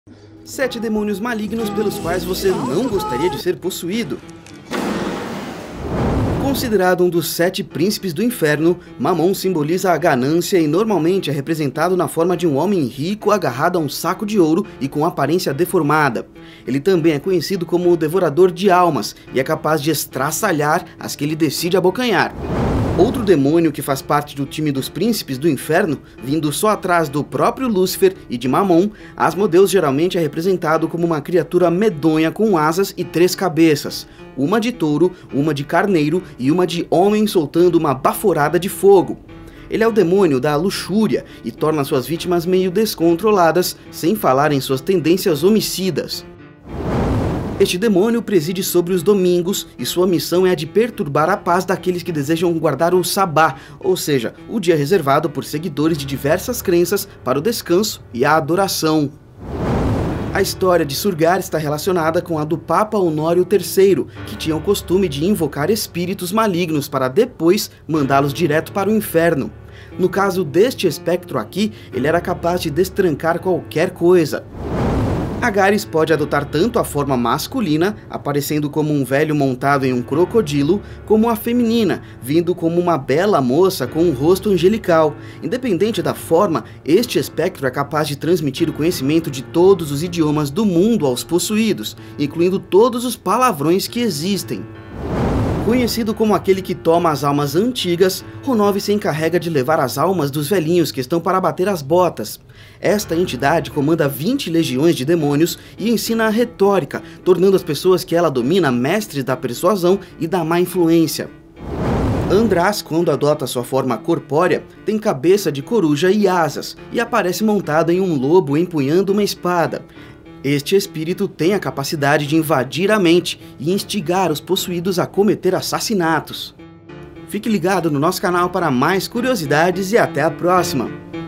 7 demônios malignos pelos quais você não gostaria de ser possuído. Considerado um dos 7 príncipes do inferno, Mamon simboliza a ganância e normalmente é representado na forma de um homem rico agarrado a um saco de ouro e com aparência deformada. Ele também é conhecido como o devorador de almas e é capaz de estraçalhar as que ele decide abocanhar. Outro demônio que faz parte do time dos príncipes do inferno, vindo só atrás do próprio Lúcifer e de Mamon, Asmodeus geralmente é representado como uma criatura medonha com asas e 3 cabeças, uma de touro, uma de carneiro e uma de homem soltando uma baforada de fogo. Ele é o demônio da luxúria e torna suas vítimas meio descontroladas, sem falar em suas tendências homicidas. Este demônio preside sobre os domingos e sua missão é a de perturbar a paz daqueles que desejam guardar o sabá, ou seja, o dia reservado por seguidores de diversas crenças para o descanso e a adoração. A história de Surgar está relacionada com a do Papa Honório III, que tinha o costume de invocar espíritos malignos para depois mandá-los direto para o inferno. No caso deste espectro aqui, ele era capaz de destrancar qualquer coisa. Agares pode adotar tanto a forma masculina, aparecendo como um velho montado em um crocodilo, como a feminina, vindo como uma bela moça com um rosto angelical. Independente da forma, este espectro é capaz de transmitir o conhecimento de todos os idiomas do mundo aos possuídos, incluindo todos os palavrões que existem. Conhecido como aquele que toma as almas antigas, Ronov se encarrega de levar as almas dos velhinhos que estão para bater as botas. Esta entidade comanda 20 legiões de demônios e ensina a retórica, tornando as pessoas que ela domina mestres da persuasão e da má influência. András, quando adota sua forma corpórea, tem cabeça de coruja e asas, e aparece montado em um lobo empunhando uma espada. Este espírito tem a capacidade de invadir a mente e instigar os possuídos a cometer assassinatos. Fique ligado no nosso canal para mais curiosidades e até a próxima!